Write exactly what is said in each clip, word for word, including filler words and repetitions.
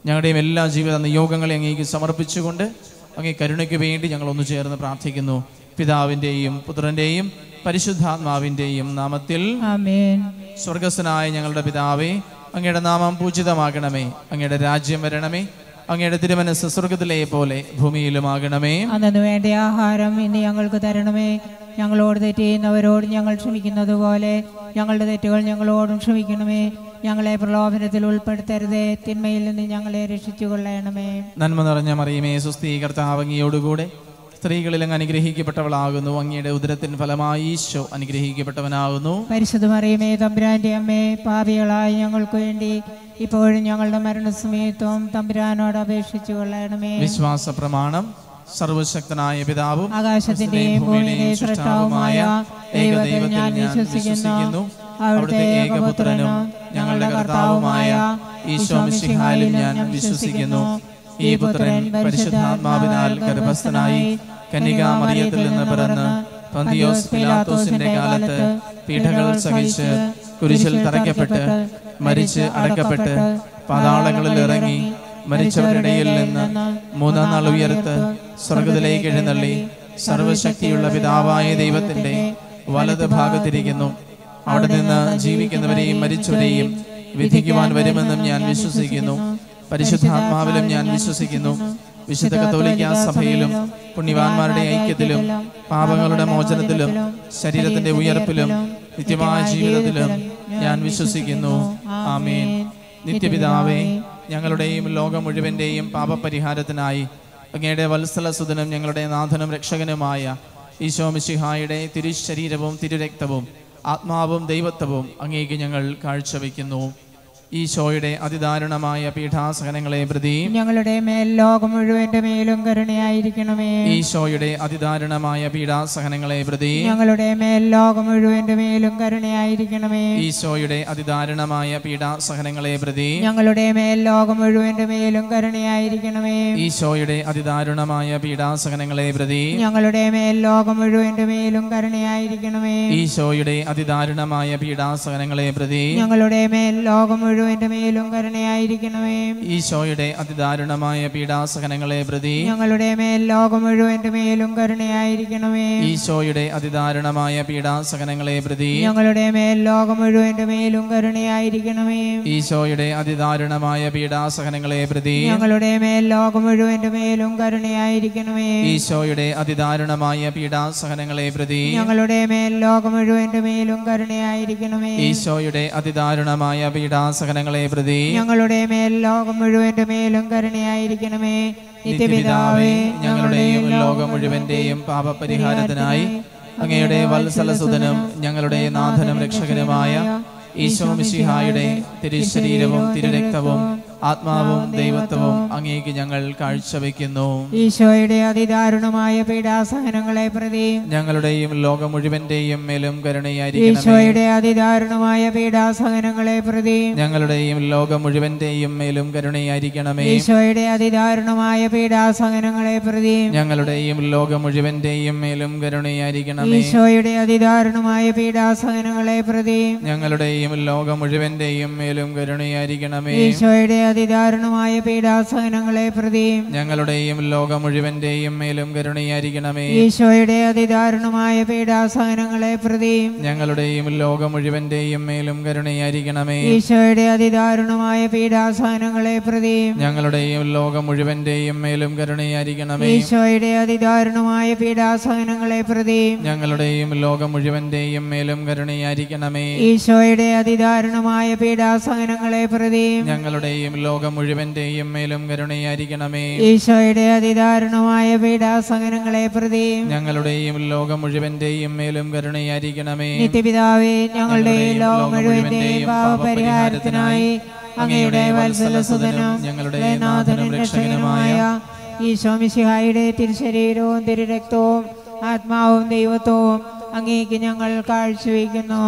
ഞങ്ങളുടെയും എല്ലാ ജീവിത നിയോഗങ്ങളെ അങ്ങേക്ക് സമർപ്പിച്ചുകൊണ്ട് അങ്ങേ കരുണയ്ക്ക് വേണ്ടി ഞങ്ങൾ ഒന്നു ചേർന്ന് പ്രാർത്ഥിക്കുന്നു. പിതാവിൻ്റെയും പുത്രൻ്റെയും പരിശുദ്ധാത്മാവിൻ്റെയും നാമത്തിൽ ആമേൻ. സ്വർഗസ്ഥനായ ഞങ്ങളുടെ പിതാവേ, അങ്ങയുടെ നാമം പൂജിതമാകണമേ. അങ്ങയുടെ രാജ്യം വരണമേ. അങ്ങയുടെ തിരുമനസ്സ് സ്വർഗത്തിലെ പോലെ ഭൂമിയിലുമാകണമേ. അന്നു വേണ്ട ആഹാരം ഇന്ന് ഞങ്ങൾക്ക് തരണമേ. ഞങ്ങളോട് തെറ്റ് ചെയ്യുന്നവരോട് ഞങ്ങൾ ക്ഷമിക്കുന്നത് പോലെ ഞങ്ങളുടെ തെറ്റുകൾ ഞങ്ങളോടും ക്ഷമിക്കണമേ. ഞങ്ങളെ പ്രലോഭനത്തിൽ ഉൾപ്പെടുത്തരുതേ, തിന്മയിൽ നിന്ന് ഞങ്ങളെ രക്ഷിച്ചു കൊള്ളണമേ. നന്മ നിറഞ്ഞ മറിയമേ, സ്വസ്തി, കർത്താവ് അങ്ങയോടുകൂടെ സ്ത്രീകളിൽ അങ്ങ് അനുഗ്രഹിക്കപ്പെട്ടവളാകുന്നു. അങ്ങയുടെ ഉദരത്തിൻ ഫലമായി ഈശോ അനുഗ്രഹിക്കപ്പെട്ടവനാകുന്നു. പരിശുദ്ധ മറിയമേ, തമ്പുരാന്റെ അമ്മേ, പാപികളായ ഞങ്ങൾക്ക് വേണ്ടി ഇപ്പോഴും ഞങ്ങളുടെ മരണസമയത്തും തമ്പുരാനോട് അപേക്ഷിച്ചു കൊള്ളണമേ. വിശ്വാസ പ്രമാണം. സർവശക്തനായ പിതാവും ആകാശത്തിന്റെയും ഭൂമിയുടെയും സൃഷ്ടാവുമായ ദൈവത്തിൽ ഞാൻ വിശ്വസിക്കുന്നു. അവിടുത്തെ ഏകപുത്രനും ഞങ്ങളുടെ കർത്താവുമായ ഈശോ മിശിഹായിലും ഞാൻ വിശ്വസിക്കുന്നു. ഈ പുത്രൻ പരിശുദ്ധാത്മാവിനാൽ ഗർഭസ്ഥനായി കന്യകാമറിയത്തിൽ നിന്ന് പിറന്ന് പന്തിയോസ് പിലാത്തോസിന്റെ കാലത്ത് പീഡകൾ സഹിച്ച് കുരിശിൽ തറയ്ക്കപ്പെട്ട് മരിച്ച് അടക്കപ്പെട്ട് പാതാളങ്ങളിൽ ഇറങ്ങി മരിച്ചവരുടെ ഇടയിൽ നിന്ന് മൂന്നാം നാൾ ഉയർത്ത് സ്വർഗത്തിലേക്ക് എഴുന്നള്ളി സർവശക്തിയുള്ള പിതാവായ ദൈവത്തിന്റെ വലത് ഭാഗത്തിരിക്കുന്നു. അവിടെ നിന്ന് ജീവിക്കുന്നവരെയും മരിച്ചവരെയും വിധിക്കുവാൻ വരുമെന്നും ഞാൻ വിശ്വസിക്കുന്നു. പരിശുദ്ധാത്മാവിലും ഞാൻ വിശ്വസിക്കുന്നു. വിശുദ്ധ കത്തോലിക്കാ സഭയിലും പുണ്യവാന്മാരുടെ ഐക്യത്തിലും പാപങ്ങളുടെ മോചനത്തിലും ശരീരത്തിന്റെ ഉയർപ്പിലും നിത്യമായ ജീവിതത്തിലും ഞാൻ വിശ്വസിക്കുന്നു. ആമേൻ. നിത്യപിതാവേ, ഞങ്ങളുടെയും ലോകം മുഴുവന്റെയും പാപപരിഹാരത്തിനായി അങ്ങയുടെ വത്സലസുതനും ഞങ്ങളുടെ നാഥനും രക്ഷകനുമായ ഈശോ മിശിഹായുടെ തിരുശരീരവും തിരുരക്തവും ആത്മാവും ദൈവത്വവും അങ്ങേക്ക് ഞങ്ങൾ കാഴ്ചവെക്കുന്നു. ഈശോയുടെ അതിദാരുണമായ പീഠാസഹനങ്ങളെ പ്രതി ഞങ്ങളുടെ മേൽ ലോകം മുഴുവന്റെ മേലും കരുണയായിരിക്കണമേ. ഈശോയുടെ അതിദാരുണമായ പീഠാസഹനങ്ങളെ പ്രതി ഞങ്ങളുടെ മേൽ ലോകം മുഴുവന്റെ മേലും കരുണയായിരിക്കണമേ. ഈശോയുടെ അതിദാരുണമായ പീഠാസഹനങ്ങളെ പ്രതി ഞങ്ങളുടെ മേൽ ലോകം മുഴുവന്റെ മേലും കരുണയായിരിക്കണമേ. ഈശോയുടെ അതിദാരുണമായ പീഠാസഹനങ്ങളെ പ്രതി ഞങ്ങളുടെ മേൽ ലോകം മുഴുവന്റെ മേലും കരുണയായിരിക്കണമേ. ഈശോയുടെ അതിദാരുണമായ പീഠാസഹനങ്ങളെ പ്രതി ഞങ്ങളുടെ മേൽ ലോകം മുഴുവന്റെ മേലും കരുണയായിരിക്കണമേ. ഈശോയുടെ അതിദാരുണമായ പീഡാസഹനങ്ങളെ പ്രതി ഞങ്ങളുടെ മേൽ ലോകം മുഴുവന്റെ മേലും കരുണയായിരിക്കണമേ. ഈശോയുടെ അതിദാരുണമായ പീഡാസഹനങ്ങളെ പ്രതി ഞങ്ങളുടെ മേൽ ലോകം മുഴുവന്റെ മേലും കരുണയായിരിക്കണമേ. ഈശോയുടെ അതിദാരുണമായ പീഡാസഹനങ്ങളെ പ്രതി ഞങ്ങളുടെ മേൽ ലോകം മുഴുവന്റെ മേലും കരുണയായിരിക്കണമേ. ഈശോയുടെ അതിദാരുണമായ പീഡാസഹനങ്ങളെ പ്രതി ഞങ്ങളുടെ മേൽ ലോകം മുഴുവന്റെ മേലും കരുണയായിരിക്കണമേ. ഈശോയുടെ അതിദാരുണമായ പീഡാസഹനങ്ങളെ പ്രതി ഞങ്ങളുടെ മേൽ ലോകം മുഴുവന്റെ മേലും കരുണയായിരിക്കണമേ. നിത്യപിതാവേ, ഞങ്ങളുടെയും ലോകം മുഴുവന്റെയും പാപപരിഹാരത്തിനായി അങ്ങയുടെ വത്സലസുതനും ഞങ്ങളുടെ നാഥനും രക്ഷകനുമായ ഈശോ മിശിഹായുടെ തിരുശരീരവും തിരുരക്തവും ആത്മാവും ദൈവത്വവും അങ്ങേക്ക് ഞങ്ങൾ കാഴ്ചവെക്കുന്നു. ഈശോയുടെ അതിദാരുണമായ പീഡാസഹനങ്ങളെ പ്രതി ഞങ്ങളുടെയും ലോകം മുഴുവന്റെയും മേലും കരുണയായിരിക്കണമേ. ഈശോയുടെ അതിദാരുണമായ പീഡാസഹനങ്ങളെ പ്രതി ഞങ്ങളുടെയും ലോകം മുഴുവന്റെയും മേലും കരുണയായിരിക്കണമേ. ഈശോയുടെ അതിദാരുണമായ പീഡാസഹനങ്ങളെ പ്രതി ഞങ്ങളുടെയും ലോകം മുഴുവന്റെയും മേലും കരുണയായിരിക്കണമേ. ഈശോയുടെ അതിദാരുണമായ പീഡാസഹനങ്ങളെ പ്രതി ഞങ്ങളുടെയും ലോകം മുഴുവന്റെയും മേലും കരുണയായിരിക്കണമേ. ഈശോയുടെ അതിദാരുണമായ പീഡാസഹനങ്ങളെ പ്രതി ഞങ്ങളുടെയും ലോകം മുഴുവന്റെയും മേലും കരുണയായിരിക്കണമേ. ഈശോയുടെ അതിദാരുണമായ പീഡാസഹനങ്ങളെ പ്രതി ഞങ്ങളുടെയും ലോകം മുഴുവന്റെയും മേലും കരുണയായിരിക്കണമേ. ഈശോയുടെ അതിദാരുണമായ പീഡാസഹനങ്ങളെ പ്രതി ഞങ്ങളുടെയും ലോകം മുഴുവന്റെയും മേലും കരുണയായിരിക്കണമേ. ഈശോയുടെ അതിദാരുണമായ പീഡാസഹനങ്ങളെ പ്രതി ഞങ്ങളുടെയും ലോകം മുഴുവന്റെയും മേലും കരുണയായിരിക്കണമേ. ഈശോയുടെ അതിദാരുണമായ പീഡാസഹനങ്ങളെ പ്രതി ഞങ്ങളുടെയും ലോകം മുഴുവന്റെയും മേലും കരുണയായിരിക്കണമേ. ഈശോയുടെ അതിദാരുണമായ പീഡാസഹനങ്ങളെ പ്രതി ഞങ്ങളുടെയും ലോകം മുഴുവന്റെയും മേലും കരുണയായിരിക്കണമേ. നിത്യപിതാവേ, ഞങ്ങളുടെ ലോകം മുഴുവന്റെയും പാപപരിഹാരത്തിനായി അങ്ങയുടെ വത്സലസുതനും ഞങ്ങളുടെ നാഥനും രക്ഷകനുമായ ഈശോ മിശിഹായുടെ തിരുശരീരവും തിരുരക്തവും ആത്മാവും ദൈവത്വവും അങ്ങേക്ക് ഞങ്ങൾ കാഴ്ചവെക്കുന്നു.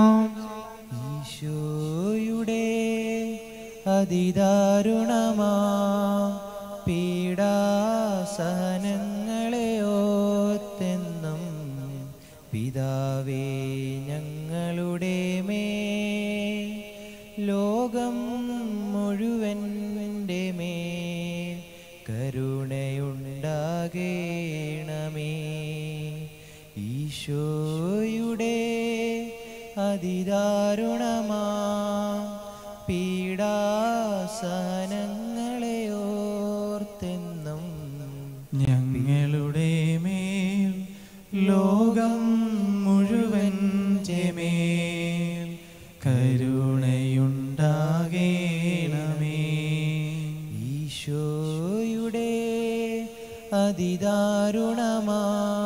ഈശോയുടെ അതിദാരുണമാ പീഡാസഹനങ്ങളെ ഓർത്തെന്നും പിതാവേ ഞങ്ങളുടെ മേൽ ലോകം മുഴുവൻ്റെ മേൽ കരുണയുണ്ടാകേണമേ. ഈശോയുടെ അതിദാരുണമാ പീഡാസഹനങ്ങളെ ഓർത്തെന്നും ഞങ്ങളുടെ മേൽ ലോകം മുഴുവൻ്റെ മേൽ കരുണയുണ്ടാകേണമേ. ഈശോയുടെ അതിദാരുണമാ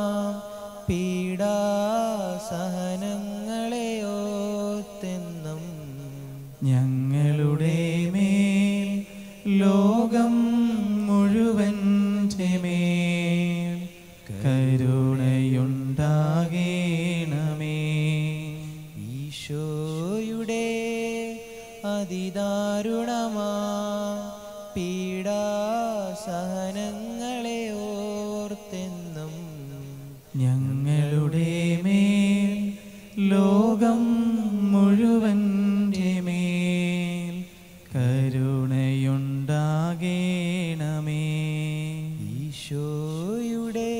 പീഡാസഹനങ്ങളെ ഓർത്തെന്നും ഞങ്ങളുടെ മേൽ ലോകം മുഴുവൻ്റെ മേൽ കരുണയുണ്ടാകേണമേ. ഈശോയുടെ അതിദാരുണമാ പീഡാസഹനങ്ങളെ ഓർത്തെന്നും ഞങ്ങളുടെ മേൽ ലോകം മുഴുവൻ്റെ മേൽ കരുണയുണ്ടാകേണമേ. ഈശോയുടെ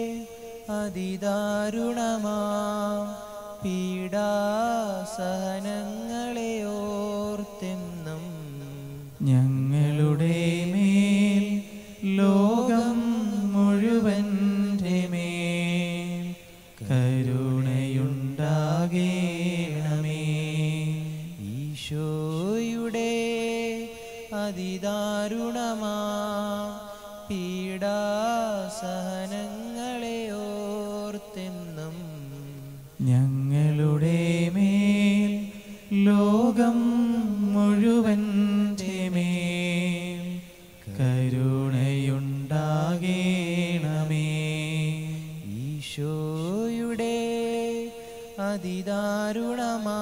അതിദാരുണമാ പീഡാസഹനങ്ങളെ ഓർത്തെന്നും ഞങ്ങളുടെ മേൽ ലോകം മുഴുവൻ്റെ മേൽ കരുണയുണ്ടാകേണമേ. ഈശോയുടെ അതിദാരുണമാ പീഡാസഹനങ്ങളെ ഓർത്തെന്നും ഞങ്ങളുടെ മേൽ ലോകം മുഴുവൻ്റെ മേൽ കരുണയുണ്ടാകേണമേ. ഈശോയുടെ അതിദാരുണമാ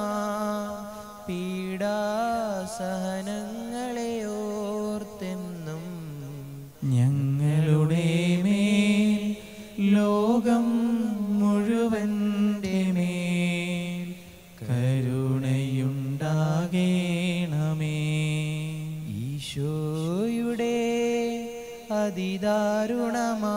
പീഡാസഹനങ്ങളെ ഓർത്തെന്നും ഞങ്ങളുടെ മേൽ ലോകം മുഴുവൻ്റെ മേൽ കരുണയുണ്ടാകേണമേ. ഈശോയുടെ അതിദാരുണമാ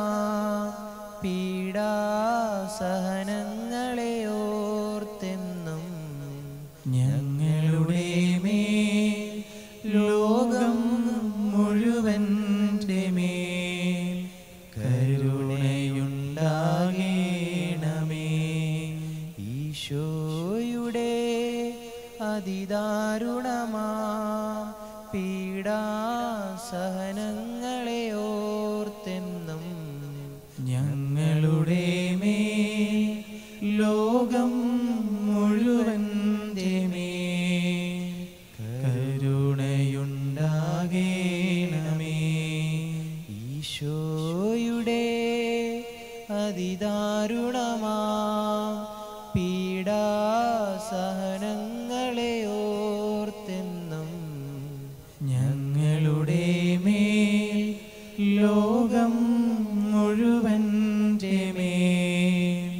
പീഡാസഹനങ്ങളെ ഓർത്തെന്നും ഞങ്ങളുടെ മേൽ ലോകം മുഴുവൻ്റെ മേൽ കരുണയുണ്ടാകേണമേ. ഈശോയുടെ അതിദാരുണമാ പീഡാസഹനങ്ങളെ ഓർത്തെന്നും ഞങ്ങളുടെ മേൽ ലോകം മുഴുവൻ്റെ മേൽ കരുണയുണ്ടാകേണമേ. ഈശോയുടെ അതിദാരുണമാ പീഡാസഹനങ്ങളെ ഓർത്തെന്നും ഞങ്ങളുടെ മേൽ ലോകം മുഴുവൻ്റെ മേൽ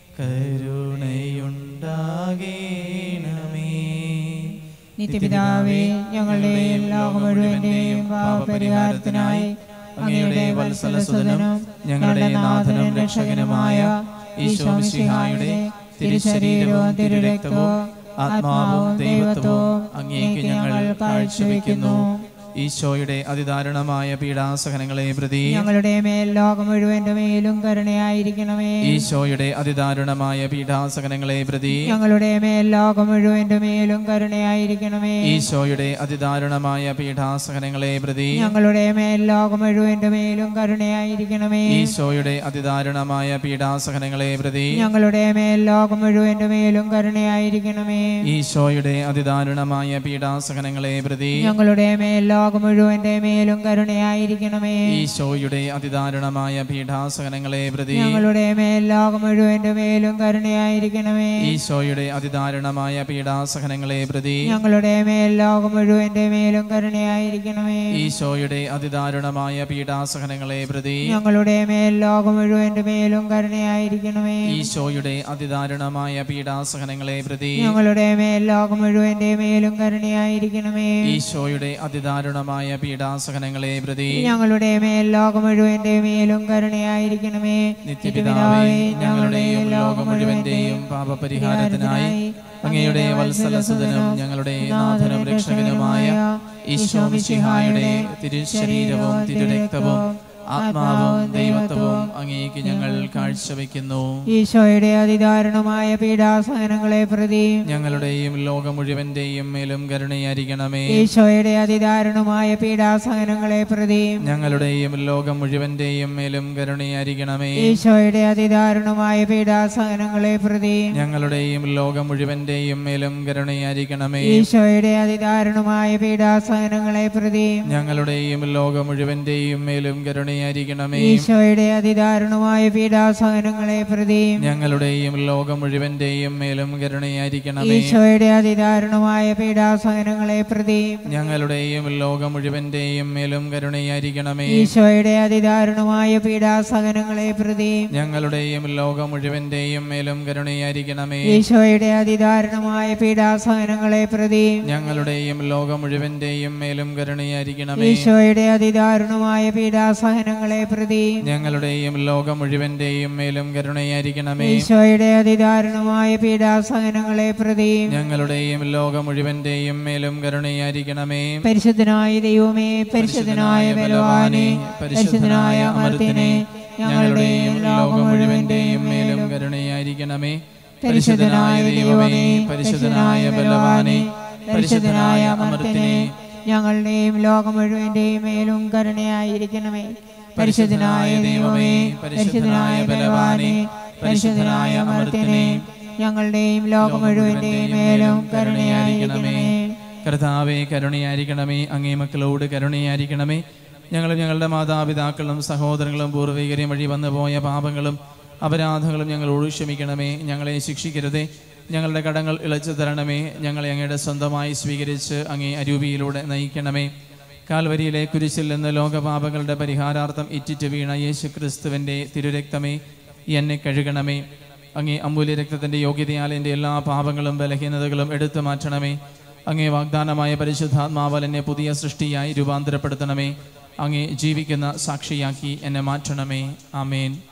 കരുണയുണ്ടാകേണമേ. നിത്യപിതാവേ, ഞങ്ങളുടെ ലോകം മുഴുവന്റെയും പാപപരിഹാരത്തിനായി അങ്ങയുടെ വത്സലസുതനും ഞങ്ങളുടെ നാഥനും രക്ഷകനുമായ ഈശോ മിശിഹായുടെ തിരുശരീരവും തിരുരക്തവും ആത്മാവും ദൈവത്വവും അങ്ങേക്ക് ഞങ്ങൾ കാഴ്ചവെക്കുന്നു. ഈശോയുടെ അതിദാരുണമായ പീഡാസഹനങ്ങളെ പ്രതി ഞങ്ങളുടെ മേൽ ലോകം മുഴുവന്റെ മേലും കരുണയായിരിക്കണമേ. ഈശോയുടെ അതിദാരുണമായ പീഡാസഹനങ്ങളെ പ്രതി ഞങ്ങളുടെ മേൽ ലോകം മുഴുവന്റെ മേലും കരുണയായിരിക്കണമേ. ഈശോയുടെ അതിദാരുണമായ പീഡാസഹനങ്ങളെ പ്രതി ഞങ്ങളുടെ മേൽ ലോകം മുഴുവന്റെ മേലും കരുണയായിരിക്കണമേ. ഈശോയുടെ അതിദാരുണമായ പീഡാസഹനങ്ങളെ പ്രതി ഞങ്ങളുടെ മേൽ ലോകം മുഴുവന്റെ മേലും കരുണയായിരിക്കണമേ. ഈശോയുടെ അതിദാരുണമായ പീഡാസഹനങ്ങളെ പ്രതി ഞങ്ങളുടെ മേൽ ലോകം മുഴുവന്റെ മേലും കരുണയായിരിക്കണമേ. ഈശോയുടെ അതിദാരുണമായ പീഡാസഹനങ്ങളെ പ്രതി ഞങ്ങളുടെ മേൽ ലോകം മുഴുവന്റെ മേലും കരുണയായിരിക്കണമേ. ഈശോയുടെ അതിദാരുണമായ പീഡാസഹനങ്ങളെ പ്രതി ഞങ്ങളുടെ മേൽ ലോകം മുഴുവന്റെ മേലും കരുണയായിരിക്കണമേ. ഈശോയുടെ അതിദാരുണമായ പീഡാസഹനങ്ങളെ പ്രതി ഞങ്ങളുടെ മേൽ ലോകം മുഴുവന്റെ മേലും കരുണയായിരിക്കണമേ. ഈശോയുടെ അതിദാരുണമായ പീഡാസഹനങ്ങളെ പ്രതി ഞങ്ങളുടെ മേൽ ലോകം മുഴുവന്റെ മേലും കരുണയായിരിക്കണമേ. ഈശോയുടെ അതിദാരുണമായ അതിദാരുണമായ പീഡാസഹനങ്ങളെ പ്രതി ഞങ്ങളുടെ മേൽ ലോകം മുഴുവന്റെ മേലും കരുണയായിരിക്കണമേ. നിത്യപിതാവേ, ഞങ്ങളുടെയും ലോകം മുഴുവന്റെയും പാപപരിഹാരത്തിനായി അങ്ങയുടെ വത്സലസുതനും ഞങ്ങളുടെ നാഥനും രക്ഷകനുമായ ഈശോ മിശിഹായുടെ തിരുശരീരവും തിരുരക്തവും ആത്മാവും ദൈവത്വവും അങ്ങേക്ക് ഞങ്ങൾ കാഴ്ചവെക്കുന്നു. ഈശോയുടെ അതിദാരുണമായ പീഡാസഹനങ്ങളെ പ്രതി ഞങ്ങളുടെയും ലോകം മുഴുവന്റെയും മേലും കരുണയായിരിക്കണമേ. ഈശോയുടെ അതിദാരുണമായ പീഡാസഹനങ്ങളെ പ്രതി ഞങ്ങളുടെയും ലോകം മുഴുവന്റെയും മേലും കരുണയായിരിക്കണമേ. ഈശോയുടെ അതിദാരുണമായ പീഡാസഹനങ്ങളെ പ്രതി ഞങ്ങളുടെയും ലോകം മുഴുവന്റെയും മേലും കരുണയായിരിക്കണമേ. ഈശോയുടെ അതിദാരുണമായ പീഡാസഹനങ്ങളെ പ്രതി ഞങ്ങളുടെയും ലോകം മുഴുവന്റെയും മേലും കരുണയായിരിക്കണമേ. ഈശോയുടെ അതിദാരുണമായ പീഡാസഹനങ്ങളെ പ്രതി ഞങ്ങളുടെയും ലോകം മുഴുവന്റെയും മേലും കരുണയായിരിക്കണമേ. ഈശോയുടെ അതിദാരുണമായ പീഡാസഹനങ്ങളെ പ്രതി ഞങ്ങളുടെയും ലോകം മുഴുവന്റെയും മേലും കരുണയായിരിക്കണമേ. ഈശോയുടെ അതിദാരുണമായ പീഡാസഹനങ്ങളെ പ്രതി ഞങ്ങളുടെയും ലോകം മുഴുവന്റെയും മേലും കരുണയായിരിക്കണമേ. ഈശോയുടെ അതിദാരുണമായ പീഡാസഹനങ്ങളെ പ്രതി ഞങ്ങളുടെയും ലോകം മുഴുവന്റെയും മേലും കരുണയായിരിക്കണമേ. ഈശോയുടെ അതിദാരുണമായ പീഡാസഹനങ്ങളെ പ്രതി ഞങ്ങളുടെയും ലോകം മുഴുവന്റെയും മേലും കരുണയായിരിക്കണമേ. ഈശോയുടെ അതിദാരുണമായ പീഡാസഹനങ്ങളെ പ്രതി ഞങ്ങളുടെയും ലോകം മുഴുവന്റെയും മേലും കരുണയായിരിക്കണമേ. പരിശുദ്ധനായ ദൈവമേ, പരിശുദ്ധനായ ബലവാനേ, പരിശുദ്ധനായ അമർത്യനേ, ഞങ്ങളുടെയും ലോകം മുഴുവന്റെയും മേലും കരുണയായിരിക്കണമേ. പരിശുദ്ധനായ ദൈവമേ, പരിശുദ്ധനായ ബലവാനേ, പരിശുദ്ധനായ അമർത്യനേ, ഞങ്ങളുടെയും ലോകം മുഴുവന്റെയും മേലും കരുണയായിരിക്കണമേ. പരിശുദ്ധനായ ദൈവമേ, പരിശുദ്ധനായ ബലവാനേ, പരിശുദ്ധനായ അമർത്യനേ, ഞങ്ങളുടെയും ലോകം മുഴുവന്റെയും മേലും കരുണയായിരിക്കണമേ. കർത്താവേ, കരുണയായിരിക്കണമേ. അങ്ങേ മക്കളോട് കരുണയായിരിക്കണമേ. ഞങ്ങളും ഞങ്ങളുടെ മാതാപിതാക്കളും സഹോദരങ്ങളും പൂർവികരെയും വഴി വന്നു പോയ പാപങ്ങളും അപരാധങ്ങളും ഞങ്ങളോട് ക്ഷമിക്കണമേ. ഞങ്ങളെ ശിക്ഷിക്കരുതേ, ഞങ്ങളുടെ കടങ്ങൾ ഇളച്ചു തരണമേ. ഞങ്ങളെ അങ്ങയുടെ സ്വന്തമായി സ്വീകരിച്ച് അങ്ങേ അരൂപിയിലൂടെ നയിക്കണമേ. കാൽവരിയിലെ കുരിശിൽ നിന്ന് ലോകപാപങ്ങളുടെ പരിഹാരാർത്ഥം ഇറ്റിറ്റ് വീണ യേശു ക്രിസ്തുവിൻ്റെ തിരുരക്തമേ, എന്നെ കഴുകണമേ. അങ്ങേ അമൂല്യ രക്തത്തിൻ്റെ യോഗ്യതയാൽ എൻ്റെ എല്ലാ പാപങ്ങളും ബലഹീനതകളും എടുത്തു മാറ്റണമേ. അങ്ങേ വാഗ്ദാനമായ പരിശുദ്ധാത്മാവാൽ എന്നെ പുതിയ സൃഷ്ടിയായി രൂപാന്തരപ്പെടുത്തണമേ. അങ്ങേ ജീവിക്കുന്ന സാക്ഷിയാക്കി എന്നെ മാറ്റണമേ. ആമേൻ.